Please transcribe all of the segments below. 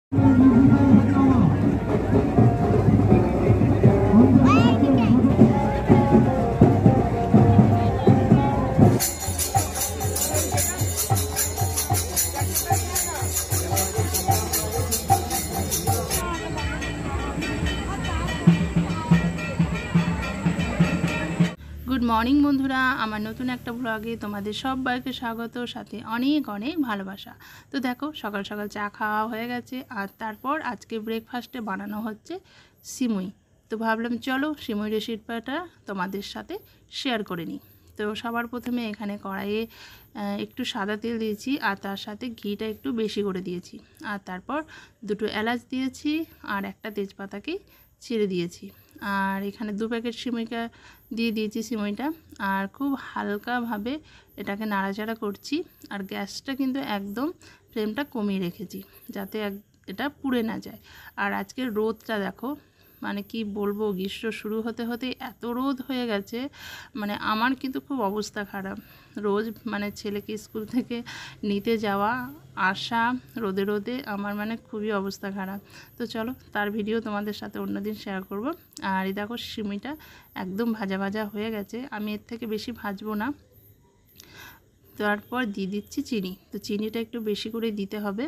Good morning বন্ধুরা, আমার নতুন একটা ব্লগে তোমাদের সবাইকে স্বাগত, সাথে অনেক অনেক ভালোবাসা। তো দেখো, সকাল সকাল চা খাওয়া হয়ে গেছে, আর তারপর আজকে ব্রেকফাস্টে বানানো হচ্ছে সিমুই। তো ভাবলাম চলো সিমুই রেসিপিটা তোমাদের সাথে শেয়ার করে নিই। তো সবার প্রথমে এখানে কড়াইয়ে একটু সাদা তেল দিয়েছি, আর তার সাথে ঘিটা একটু বেশি করে দিয়েছি, আর তারপর দুটো এলাচ দিয়েছি, আর একটা তেজপাতাকে ছিঁড়ে দিয়েছি, আর এখানে 2 প্যাকেট সিমুইটা দিয়ে দিয়েছি সিমুইটা, আর খুব হালকাভাবে এটাকে নাড়াচাড়া করছি। আর গ্যাসটা কিন্তু একদম ফ্লেমটা কমিয়ে রেখেছি, যাতে এটা পুড়ে না যায়। আর আজকের রোদটা দেখো, মানে কি বলবো, গ্রীষ্ম শুরু হতে হতে এত রোদ হয়ে গেছে, মানে আমার কিন্তু খুব অবস্থা খারাপ। রোজ মানে ছেলেকে স্কুল থেকে নিতে যাওয়া আসা রোদে রোদে আমার মানে খুবই অবস্থা খারাপ। তো চলো তার ভিডিও তোমাদের সাথে অন্যদিন শেয়ার করব। আর এই দেখো সিমুইটা একদম ভাজা ভাজা হয়ে গেছে, আমি এর থেকে বেশি ভাজবো না। তারপর দিয়ে দিচ্ছি চিনি। তো চিনিটা একটু বেশি করে দিতে হবে।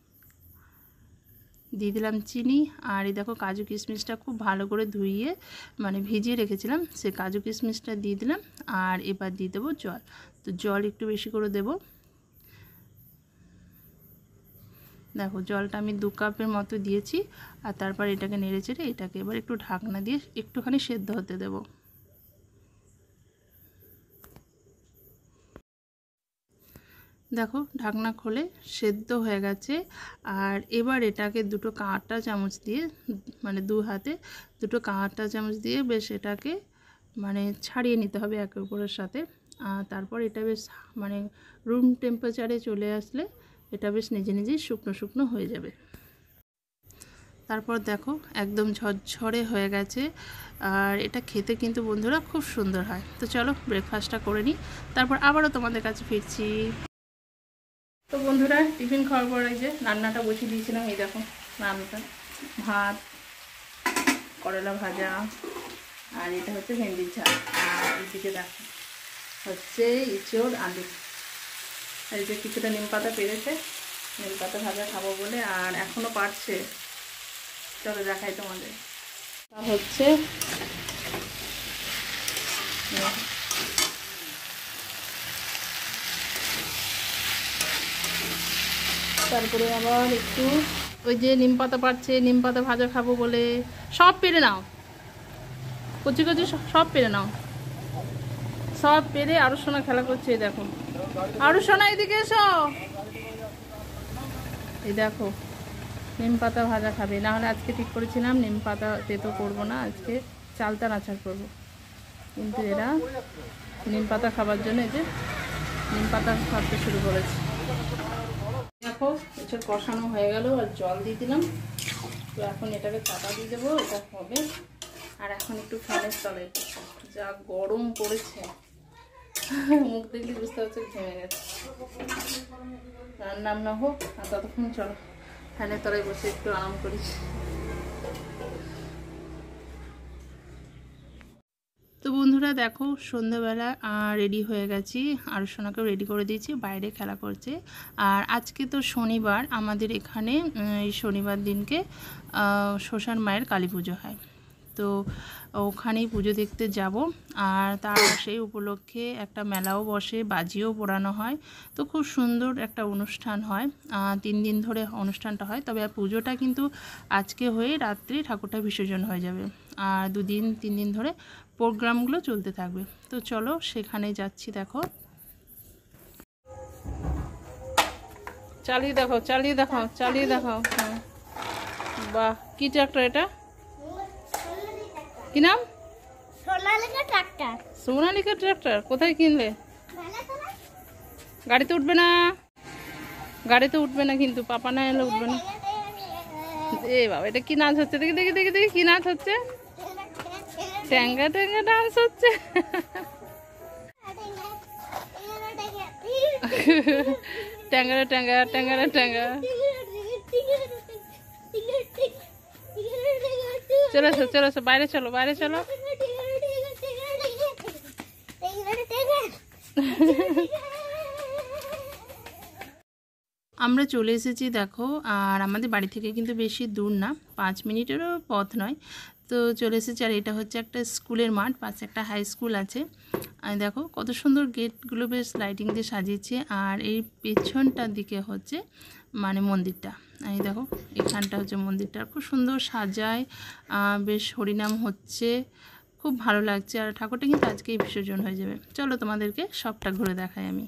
দিয়ে দিলাম চিনি, আর এই দেখো কাজু কিশমিশটা খুব ভালো করে ধুইয়ে মানে ভিজিয়ে রেখেছিলাম, সে কাজু কিশমিশটা দিয়ে দিলাম। আর এবার দিয়ে দেবো জল। তো জল একটু বেশি করে দেব। দেখো জলটা আমি 2 কাপের মতো দিয়েছি, আর তারপর এটাকে নেড়ে চেড়ে এটাকে এবার একটু ঢাকনা দিয়ে একটুখানি সেদ্ধ হতে দেব। দেখো ঢাকনা খুলে সেদ্ধ হয়ে গেছে। আর এবার এটাকে 2 কাঁটা চামচ দিয়ে, মানে 2 হাতে 2 কাঁটা চামচ দিয়ে বেশ এটাকে মানে ছাড়িয়ে নিতে হবে একে অপরের সাথে। আর তারপর এটা বেশ মানে রুম টেম্পারেচারে চলে আসলে এটা বেশ নিজে নিজেই শুকনো শুকনো হয়ে যাবে। তারপর দেখো একদম ঝরঝরে হয়ে গেছে, আর এটা খেতে কিন্তু বন্ধুরা খুব সুন্দর হয়। তো চলো ব্রেকফাস্টটা করে নিই, তারপর আবারও তোমাদের কাছে ফিরছি। তো বন্ধুরা টিফিন খাওয়ার পর এই যে রান্নাটা বসিয়ে দিয়েছিলাম। এই দেখো রান্নাটা, ভাত, করলা ভাজা, আর এটা হচ্ছে ভেন্ডির ঝাল, আর এইদিকে দেখো হচ্ছে ইঁচড় আলু। আর এই যে কিছুটা নিম পাতা পেরেছে, নিম পাতা ভাজা খাবো বলে, আর এখনও পারছে। চলো দেখাই তোমাদের। তা হচ্ছে তারপরে আবার একটু ওই যে নিম পাতা পাড়ছে, নিম পাতা ভাজা খাবো বলে সব পেরে নাও, কচি কচি সব পেরে নাও, সব পেরে আরো সোনা খেলা করছে। এই দেখো আরো সোনা এদিকে এসো। এই দেখো নিম পাতা ভাজা খাবে, না হলে আজকে ঠিক করেছিলাম নিম পাতা তেতো করবো না, আজকে চালতার আচার করবো, কিন্তু এরা নিম পাতা খাবার জন্য এই যে নিম পাতা খাওয়াতে শুরু করেছে। দেখো এসব কষানো হয়ে গেল, আর জল দিয়ে দিলাম। তো এখন এটাকে চাপা দিয়ে দেবো, এটা হবে। আর এখন একটু ফ্যানের তলায়, যা গরম পড়েছে, মুখ দেখলে বুঝতে পারছে ঘেমে গেছে। রান্না না হোক, আর ততক্ষণ চলো ফ্যানের তলায় বসে একটু আরাম করি। তো বন্ধুরা দেখো সন্ধ্যাবেলা রেডি হয়ে গেছি, আর সোনাকেও রেডি করে দিয়েছি, বাইরে খেলা করছে। আর আজকে তো শনিবার, আমাদের এখানে এই শনিবার দিনকে শ্মশান মায়ের কালী পুজো হয়। তো ওখানেই পুজো দেখতে যাব, আর তার সেই উপলক্ষে একটা মেলাও বসে, বাজিও পোড়ানো হয়। তো খুব সুন্দর একটা অনুষ্ঠান হয়, 3 দিন ধরে অনুষ্ঠানটা হয়। তবে পুজোটা কিন্তু আজকে হয়ে রাত্রি ঠাকুরটা বিসর্জন হয়ে যাবে, আর 2 দিন 3 দিন ধরে প্রোগ্রামগুলো চলতে থাকবে। তো চলো সেখানে যাচ্ছি। দেখো চালিয়ে দেখো, চালিয়ে দেখাও, চালিয়ে দেখাও। হ্যাঁ বাহ, কি ট্রাক্টর এটা, কি নাম? সোনালিকা ট্রাক্টর। সোনালিকা ট্রাক্টর কোথায় কিনলে? গাড়িতে উঠবে না, গাড়িতে উঠবে না কিন্তু, পাপা না এলে উঠবে না। এ বাবা, এটা কি নাচ হচ্ছে? দেখি দেখি দেখি দেখি, কি নাচ হচ্ছে? ট্যাঙ্গা ট্যাঙ্গা ডান্স হচ্ছে। ট্যাঙ্গারা ট্যাঙ্গা, ট্যাঙ্গারা ট্যাঙ্গা। চলে এসো, বাইরে চলো, বাইরে চলো। আমরা চলে এসেছি দেখো, আর আমাদের বাড়ি থেকে কিন্তু বেশি দূর না, 5 মিনিটেরও পথ নয়। তো চলে এসেছি, আর এটা হচ্ছে একটা স্কুলের মাঠ, পাশে একটা হাই স্কুল আছে। আর দেখো কত সুন্দর গেটগুলো বেশ লাইটিং দিয়ে সাজিয়েছে। আর এই পেছনটার দিকে হচ্ছে মানে মন্দিরটা, এই দেখো এখানটা হচ্ছে মন্দিরটা, খুব সুন্দর সাজায়, বেশ হরিনাম হচ্ছে, খুব ভালো লাগছে। আর ঠাকুরটা কিন্তু আজকেই বিসর্জন হয়ে যাবে। চলো তোমাদেরকে সবটা ঘুরে দেখাই আমি।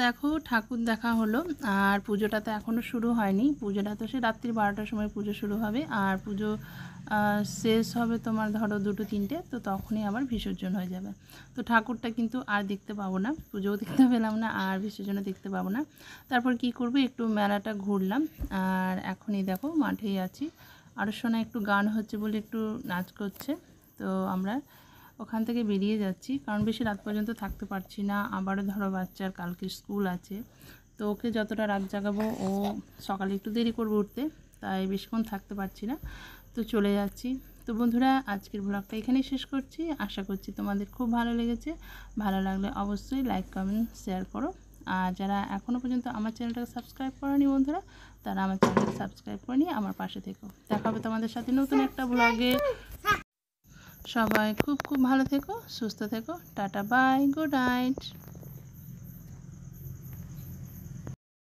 দেখো ঠাকুর দেখা হলো, আর পুজোটা তো এখনও শুরু হয়নি। পুজোটা তো সে রাত্রি 12টার সময় পুজো শুরু হবে, আর পুজো শেষ হবে তোমার ধরো 2-3টে, তো তখনই আবার বিসর্জন হয়ে যাবে। তো ঠাকুরটা কিন্তু আর দেখতে পাবো না, পুজোও দেখতে পেলাম না, আর বিসর্জনও দেখতে পাবো না। তারপর কি করব, একটু মেলাটা ঘুরলাম, আর এখনই দেখো মাঠেই আছি। আর শোনা একটু গান হচ্ছে বলে একটু নাচ করছে, তো আমরা ওখান থেকে বেরিয়ে যাচ্ছি, কারণ বেশি রাত পর্যন্ত থাকতে পারছি না। আবারও ধরো বাচ্চার কালকে স্কুল আছে, তো ওকে যতটা রাত জাগাবো, ও সকালে একটু দেরি করবো উঠতে, তাই বেশিক্ষণ থাকতে পারছি না, তো চলে যাচ্ছি। তো বন্ধুরা, আজকের ব্লগটা এখানেই শেষ করছি। আশা করছি তোমাদের খুব ভালো লেগেছে। ভালো লাগলে অবশ্যই লাইক কমেন্ট শেয়ার করো, আর যারা এখনও পর্যন্ত আমার চ্যানেলটাকে সাবস্ক্রাইব করেনি বন্ধুরা, তারা আমার চ্যানেলটাকে সাবস্ক্রাইব করে নিয়ে আমার পাশে থেকো। দেখা হবে তোমাদের সাথে নতুন একটা ব্লগে। সবাই খুব খুব ভালো থেকো, সুস্থ থেকো। Tata, bye, good night.